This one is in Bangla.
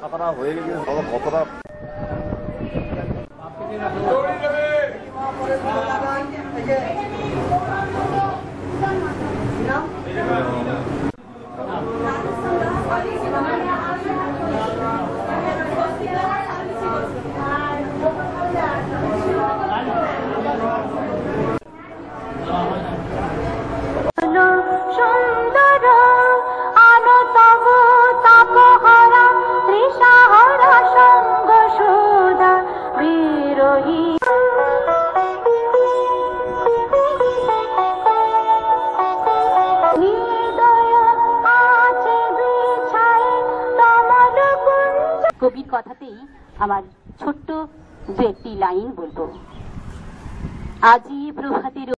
কথাটা হয়ে গেছে কতটা কবির কথাতেই আমার ছোট্ট দু একটি লাইন বলবো। আজি প্রভাতের